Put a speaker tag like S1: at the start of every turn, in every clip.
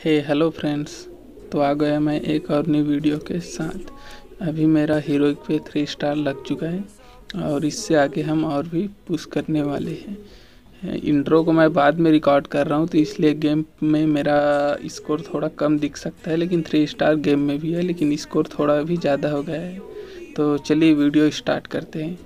S1: Hello friends. तो आ गया मैं एक और नई वीडियो के साथ। अभी मेरा हीरोइक पे 3 स्टार लग चुका है और इससे आगे हम और भी पुश करने वाले हैं। इंट्रो को मैं बाद में रिकॉर्ड कर रहा हूँ तो इसलिए गेम में मेरा स्कोर थोड़ा कम दिख सकता है, लेकिन 3 स्टार गेम में भी है, लेकिन स्कोर थोड़ा भी ज़्यादा हो गया है। तो चलिए वीडियो स्टार्ट करते हैं।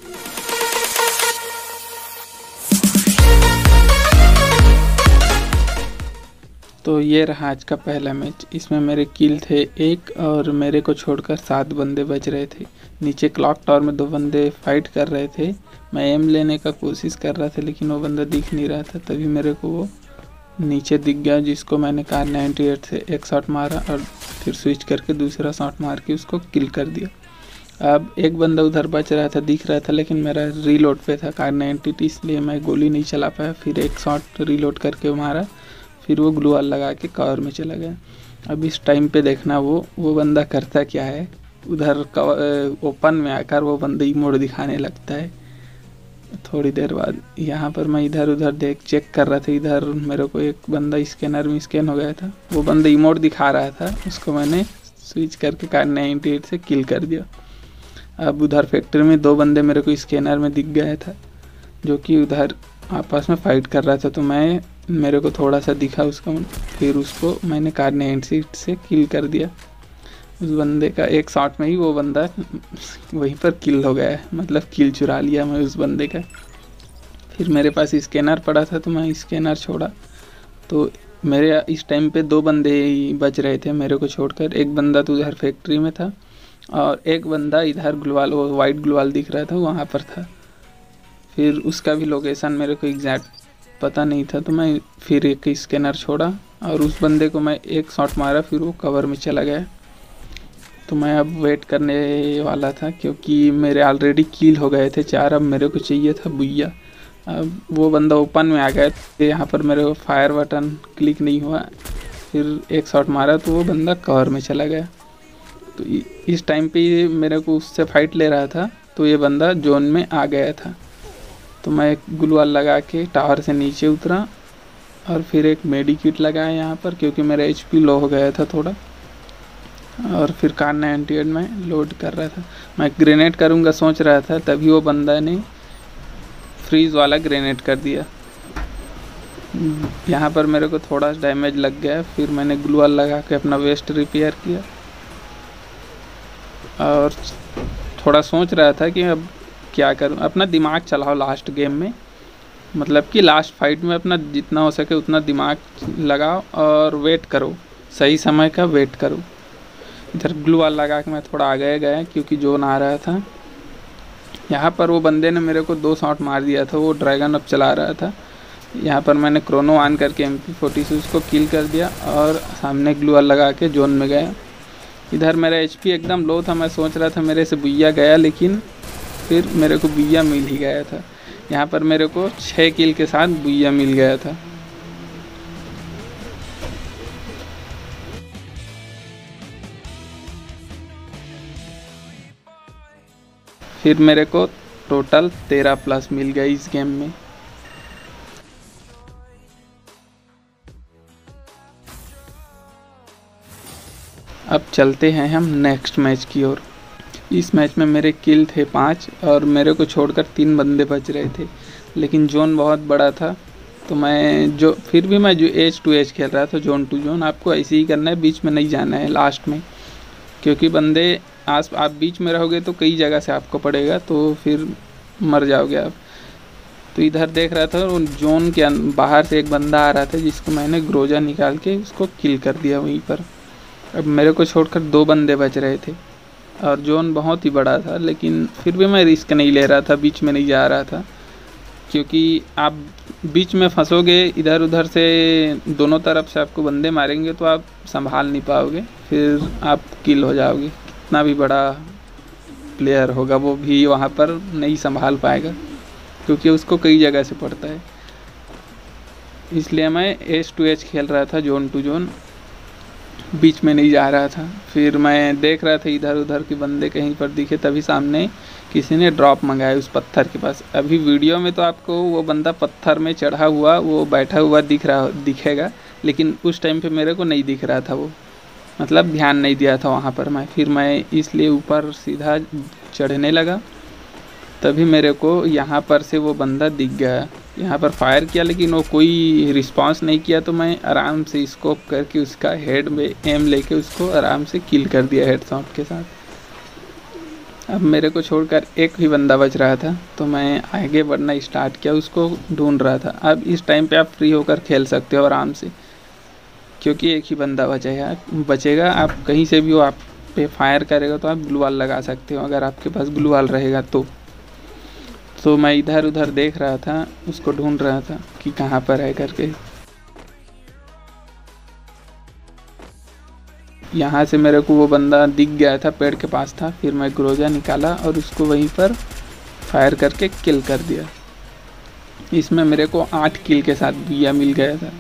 S1: तो ये रहा आज का पहला मैच। इसमें मेरे किल थे 1 और मेरे को छोड़कर 7 बंदे बच रहे थे। नीचे क्लॉक टावर में 2 बंदे फाइट कर रहे थे। मैं एम लेने का कोशिश कर रहा था लेकिन वो बंदा दिख नहीं रहा था। तभी मेरे को वो नीचे दिख गया, जिसको मैंने कार 98 से एक शॉट मारा और फिर स्विच करके दूसरा शॉट मार के उसको किल कर दिया। अब एक बंदा उधर बच रहा था, दिख रहा था, लेकिन मेरा रीलोड पे था कार 98, इसलिए मैं गोली नहीं चला पाया। फिर एक शॉट रीलोड करके मारा, फिर वो ग्लू वाल लगा के कवर में चला गया। अब इस टाइम पे देखना वो बंदा करता क्या है। उधर ओपन में आकर वो बंदा इमोट दिखाने लगता है। थोड़ी देर बाद यहाँ पर मैं इधर उधर चेक कर रहा था। इधर मेरे को एक बंदा स्कैनर में स्कैन हो गया था, वो बंदा इमोट दिखा रहा था, उसको मैंने स्विच करके कार 98 से किल कर दिया। अब उधर फैक्ट्री में 2 बंदे मेरे को स्कैनर में दिख गया था, जो कि उधर आपस में फाइट कर रहा था। तो मेरे को थोड़ा सा दिखा उसका, फिर उसको मैंने कार 98 से किल कर दिया। उस बंदे का एक शॉट में ही वो बंदा वहीं पर किल हो गया है, मतलब किल चुरा लिया मैं उस बंदे का। फिर मेरे पास स्कैनर पड़ा था तो मैं स्कैनर छोड़ा। तो मेरे इस टाइम पे 2 बंदे ही बच रहे थे मेरे को छोड़कर। एक बंदा तो उधर फैक्ट्री में था और एक बंदा इधर ग्लूवाल, वो वाइट ग्लूवाल दिख रहा था, वहाँ पर था। फिर उसका भी लोकेशन मेरे को एग्जैक्ट पता नहीं था, तो मैं फिर एक स्कैनर छोड़ा और उस बंदे को मैं एक शॉट मारा, फिर वो कवर में चला गया। तो मैं अब वेट करने वाला था क्योंकि मेरे ऑलरेडी किल हो गए थे 4। अब मेरे को चाहिए था बुइया। अब वो बंदा ओपन में आ गया, तो यहाँ पर मेरे को फायर बटन क्लिक नहीं हुआ। फिर एक शॉट मारा तो वो बंदा कवर में चला गया। तो इस टाइम पे मेरे को उससे फाइट ले रहा था, तो ये बंदा जोन में आ गया था। तो मैं एक ग्लूवाल लगा के टावर से नीचे उतरा और फिर एक मेडिकिट लगाया यहाँ पर, क्योंकि मेरा एचपी लो हो गया था थोड़ा। और फिर कार 98 में लोड कर रहा था। मैं ग्रेनेड करूँगा सोच रहा था, तभी वो बंदा ने फ्रीज वाला ग्रेनेड कर दिया। यहाँ पर मेरे को थोड़ा डैमेज लग गया। फिर मैंने ग्लूवाल लगा के अपना वेस्ट रिपेयर किया और थोड़ा सोच रहा था कि अब क्या करूं। अपना दिमाग चलाओ लास्ट गेम में, मतलब कि लास्ट फाइट में अपना जितना हो सके उतना दिमाग लगाओ और वेट करो, सही समय का वेट करो। इधर ग्लू वाल लगा के मैं थोड़ा आगे गया क्योंकि जोन आ रहा था। यहाँ पर वो बंदे ने मेरे को 2 शॉट मार दिया था, वो ड्रैगन अब चला रहा था। यहाँ पर मैंने क्रोनो ऑन करके MP40 से उसको किल कर दिया और सामने ग्लू वाल लगा के जोन में गया। इधर मेरा HP एकदम लो था, मैं सोच रहा था मेरे से बुइया गया, लेकिन फिर मेरे को बुइया मिल ही गया था। यहाँ पर मेरे को 6 किल के साथ बुइया मिल गया था। फिर मेरे को टोटल 13 प्लस मिल गया इस गेम में। अब चलते हैं हम नेक्स्ट मैच की ओर। इस मैच में मेरे किल थे 5 और मेरे को छोड़कर 3 बंदे बच रहे थे, लेकिन जोन बहुत बड़ा था। तो मैं फिर भी मैं जो एज टू एज खेल रहा था, जोन टू जोन। आपको ऐसे ही करना है, बीच में नहीं जाना है लास्ट में, क्योंकि बंदे आप बीच में रहोगे तो कई जगह से आपको पड़ेगा, तो फिर मर जाओगे आप। तो इधर देख रहा था जोन के बाहर से एक बंदा आ रहा था, जिसको मैंने ग्रोजा निकाल के उसको किल कर दिया वहीं पर। अब मेरे को छोड़कर 2 बंदे बच रहे थे और जोन बहुत ही बड़ा था, लेकिन फिर भी मैं रिस्क नहीं ले रहा था, बीच में नहीं जा रहा था। क्योंकि आप बीच में फंसोगे, इधर उधर से दोनों तरफ से आपको बंदे मारेंगे तो आप संभाल नहीं पाओगे, फिर आप किल हो जाओगे। कितना भी बड़ा प्लेयर होगा वो भी वहाँ पर नहीं संभाल पाएगा, क्योंकि उसको कई जगह से पड़ता है। इसलिए मैं एज टू एज खेल रहा था, जोन टू जोन, बीच में नहीं जा रहा था। फिर मैं देख रहा था इधर उधर के बंदे कहीं पर दिखे, तभी सामने किसी ने ड्रॉप मंगाया उस पत्थर के पास। अभी वीडियो में तो आपको वो बंदा पत्थर में चढ़ा हुआ, वो बैठा हुआ दिखेगा, लेकिन उस टाइम पे मेरे को नहीं दिख रहा था वो, मतलब ध्यान नहीं दिया था वहाँ पर मैं। फिर मैं इसलिए ऊपर सीधा चढ़ने लगा, तभी मेरे को यहाँ पर से वो बंदा दिख गया। यहाँ पर फायर किया लेकिन वो कोई रिस्पांस नहीं किया, तो मैं आराम से स्कोप करके उसका हेड में एम लेके उसको आराम से किल कर दिया हेडशॉट के साथ। अब मेरे को छोड़कर एक ही बंदा बच रहा था, तो मैं आगे बढ़ना स्टार्ट किया, उसको ढूंढ रहा था। अब इस टाइम पे आप फ्री होकर खेल सकते हो आराम से, क्योंकि एक ही बंदा बचेगा। आप कहीं से भी वो आप पे फायर करेगा तो आप ग्लू वॉल लगा सकते हो, अगर आपके पास ग्लू वॉल रहेगा तो मैं इधर उधर देख रहा था, उसको ढूंढ रहा था कि कहाँ पर है करके। यहाँ से मेरे को वो बंदा दिख गया था, पेड़ के पास था। फिर मैं ग्रोजा निकाला और उसको वहीं पर फायर करके किल कर दिया। इसमें मेरे को 8 किल के साथ बिया मिल गया था,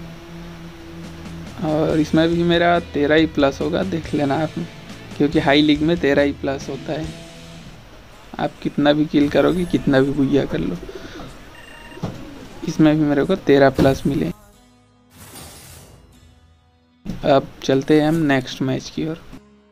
S1: और इसमें भी मेरा 13 ही प्लस होगा, देख लेना आप, क्योंकि हाई लीग में 13 ही प्लस होता है। आप कितना भी किल करोगे, कितना भी बुइया कर लो, इसमें भी मेरे को 13 प्लस मिले। अब चलते हैं हम नेक्स्ट मैच की ओर।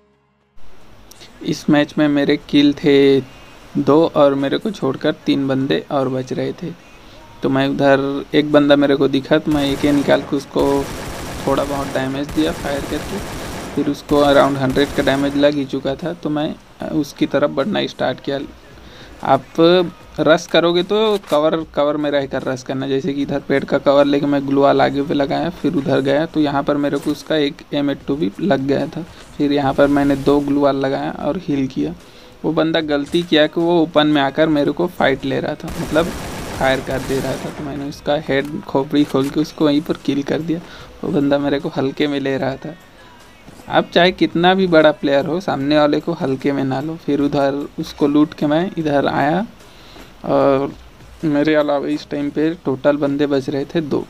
S1: इस मैच में मेरे किल थे 2 और मेरे को छोड़कर 3 बंदे और बच रहे थे। तो मैं उधर एक बंदा मेरे को दिखा, तो मैं एक निकाल के उसको थोड़ा बहुत डैमेज दिया फायर करके। फिर उसको अराउंड 100 का डैमेज लग ही चुका था, तो मैं उसकी तरफ बढ़ना स्टार्ट किया। आप रश करोगे तो कवर में रहकर रश करना, जैसे कि इधर पेड़ का कवर लेके मैं ग्लू वॉल आगे पे लगाया, फिर उधर गया तो यहाँ पर मेरे को उसका एक M82 भी लग गया था। फिर यहाँ पर मैंने 2 ग्लू वॉल लगाया और हील किया। वो बंदा गलती किया कि वो ओपन में आकर मेरे को फाइट ले रहा था, मतलब फायर कर दे रहा था, तो मैंने उसका हेड खोपड़ी खोल के उसको वहीं पर किल कर दिया। वो बंदा मेरे को हल्के में ले रहा था। अब चाहे कितना भी बड़ा प्लेयर हो, सामने वाले को हल्के में ना लो। फिर उधर उसको लूट के मैं इधर आया, और मेरे अलावा इस टाइम पे टोटल बंदे बच रहे थे 2।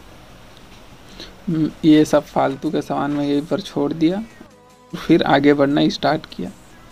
S1: ये सब फालतू के सामान मैं यहीं पर छोड़ दिया, फिर आगे बढ़ना स्टार्ट किया।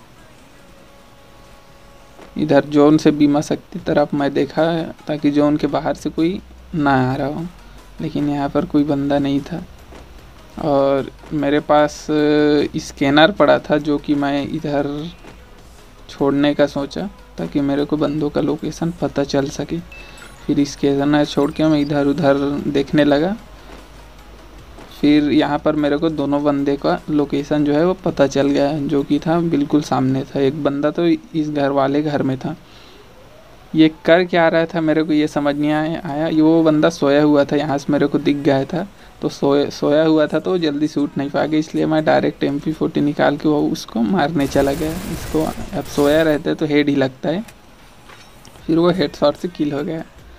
S1: इधर जोन से बीमा शक्ति तरफ मैं देखा, ताकि जोन के बाहर से कोई ना आ रहा हो, लेकिन यहाँ पर कोई बंदा नहीं था। और मेरे पास स्कैनर पड़ा था, जो कि मैं इधर छोड़ने का सोचा, ताकि मेरे को बंदों का लोकेशन पता चल सके। फिर स्कैनर छोड़ के मैं इधर उधर देखने लगा। फिर यहाँ पर मेरे को दोनों बंदे का लोकेशन जो है वो पता चल गया, जो कि था बिल्कुल सामने था। एक बंदा तो इस घर वाले घर में था। ये कर क्या रहा था मेरे को ये समझ नहीं आया। ये वो बंदा सोया हुआ था, यहाँ से मेरे को दिख गया था, तो सोया हुआ था तो जल्दी से उठ नहीं पा गया, इसलिए मैं डायरेक्ट MP40 निकाल के वो उसको मारने चला गया। इसको अब सोया रहता तो हेड ही लगता है, फिर वो हेडशॉट से किल हो गया।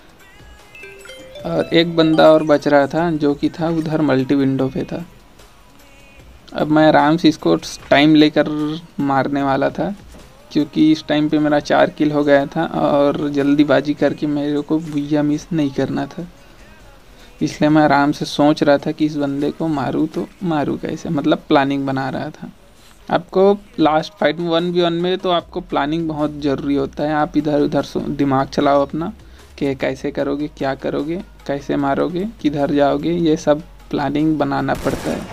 S1: और एक बंदा और बच रहा था, जो कि था उधर मल्टी विंडो पे था। अब मैं आराम से इसको टाइम लेकर मारने वाला था, क्योंकि इस टाइम पे मेरा 4 किल हो गया था, और जल्दीबाजी करके मेरे को बुइया मिस नहीं करना था। इसलिए मैं आराम से सोच रहा था कि इस बंदे को मारूँ तो मारूँ कैसे, मतलब प्लानिंग बना रहा था। आपको लास्ट फाइट में 1v1 में तो आपको प्लानिंग बहुत ज़रूरी होता है। आप इधर उधर दिमाग चलाओ अपना, कि कैसे करोगे, क्या करोगे, कैसे मारोगे, किधर जाओगे, ये सब प्लानिंग बनाना पड़ता है।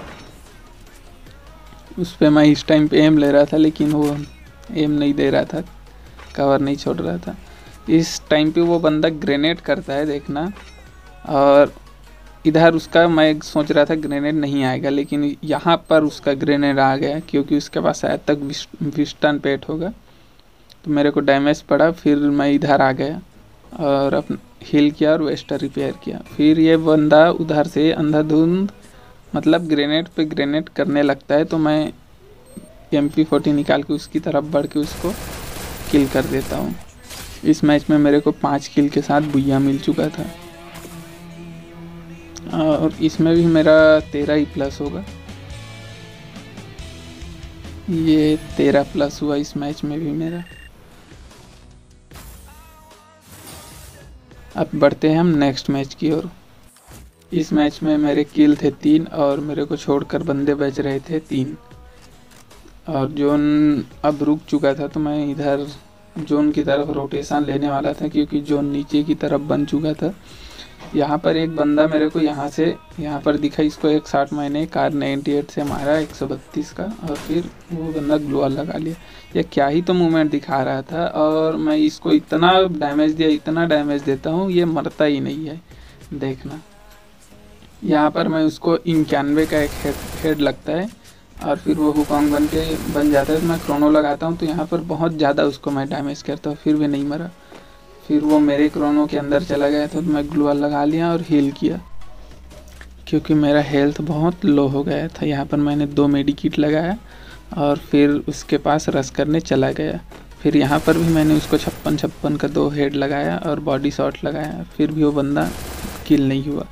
S1: उस पर मैं इस टाइम पे एम ले रहा था, लेकिन वो एम नहीं दे रहा था, कवर नहीं छोड़ रहा था। इस टाइम पे वो बंदा ग्रेनेड करता है, देखना। और इधर उसका मैं सोच रहा था ग्रेनेड नहीं आएगा, लेकिन यहाँ पर उसका ग्रेनेड आ गया, क्योंकि उसके पास शायद तक विस्टन पेट होगा, तो मेरे को डैमेज पड़ा। फिर मैं इधर आ गया और अपना हील किया और वेस्टर रिपेयर किया। फिर ये बंदा उधर से अंधाधुंध मतलब ग्रेनेड पे ग्रेनेड करने लगता है, तो मैं MP40 निकाल के उसकी तरफ बढ़ के उसको किल कर देता हूँ। इस मैच में मेरे को 5 किल के साथ बुइया मिल चुका था, और इसमें भी मेरा 13 ही प्लस होगा। ये 13 प्लस हुआ इस मैच में भी मेरा। अब बढ़ते हैं हम नेक्स्ट मैच की ओर। इस मैच में मेरे किल थे 3 और मेरे को छोड़कर बंदे बच रहे थे 3, और जोन अब रुक चुका था, तो मैं इधर जोन की तरफ रोटेशन लेने वाला था, क्योंकि जोन नीचे की तरफ बन चुका था। यहाँ पर एक बंदा मेरे को यहाँ पर दिखा, इसको एक शॉट मैंने कार 98 से मारा 132 का, और फिर वो बंदा ग्लू वॉल लगा लिया। ये क्या ही तो मूवमेंट दिखा रहा था, और मैं इसको इतना डैमेज देता हूँ, ये मरता ही नहीं है। देखना यहाँ पर मैं उसको 91 का एक हेड लगता है, और फिर वो हुकॉन्ग बन जाता है। तो मैं क्रोनो लगाता हूँ, तो यहाँ पर बहुत ज़्यादा उसको मैं डैमेज करता हूँ, फिर भी नहीं मरा। फिर वो मेरे क्रोनो के अंदर चला गया था, तो मैं ग्लू वॉल लगा लिया और हील किया, क्योंकि मेरा हेल्थ बहुत लो हो गया था। यहाँ पर मैंने 2 मेडिकिट लगाया और फिर उसके पास रश करने चला गया। फिर यहाँ पर भी मैंने उसको 56 का 2 हेड लगाया और बॉडी शॉट लगाया, फिर भी वो बंदा किल नहीं हुआ।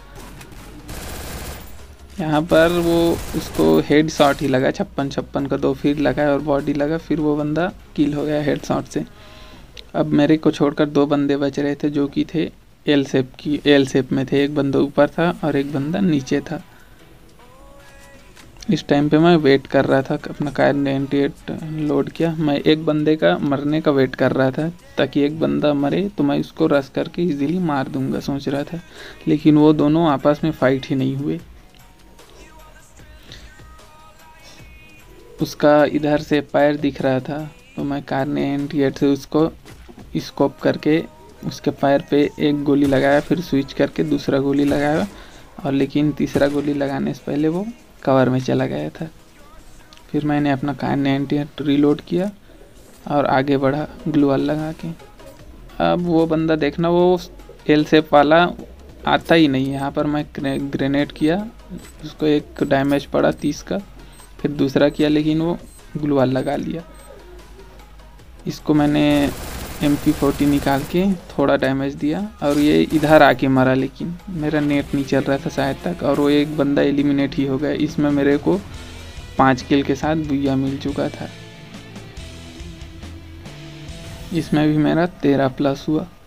S1: यहाँ पर वो उसको हेड शॉट ही लगा, 56 का 2 फिर लगाया और बॉडी लगा, फिर वो बंदा किल हो गया हेड शॉट से। अब मेरे को छोड़कर 2 बंदे बच रहे थे, जो कि थे एल शेप में थे। एक बंदा ऊपर था और एक बंदा नीचे था। इस टाइम पे मैं वेट कर रहा था, अपना कार 98 लोड किया। मैं एक बंदे का मरने का वेट कर रहा था, ताकि एक बंदा मरे तो मैं उसको रश करके इजीली मार दूंगा, सोच रहा था। लेकिन वो दोनों आपस में फाइट ही नहीं हुए। उसका इधर से पैर दिख रहा था, तो मैं कार 98 से उसको स्कोप करके उसके पैर पे एक गोली लगाया, फिर स्विच करके दूसरा गोली लगाया, और लेकिन तीसरा गोली लगाने से पहले वो कवर में चला गया था। फिर मैंने अपना कार 98 रीलोड किया और आगे बढ़ा ग्लू वॉल लगा के। अब वो बंदा देखना, वो एल शेप वाला आता ही नहीं। यहाँ पर मैं ग्रेनेड किया, उसको एक डैमेज पड़ा 30 का, फिर दूसरा किया, लेकिन वो ग्लू वॉल लगा लिया। इसको मैंने MP40 निकाल के थोड़ा डैमेज दिया, और ये इधर आके मरा, लेकिन मेरा नेट नहीं चल रहा था शायद तक, और वो एक बंदा एलिमिनेट ही हो गया। इसमें मेरे को 5 किल के साथ बुया मिल चुका था। इसमें भी मेरा 13+ हुआ।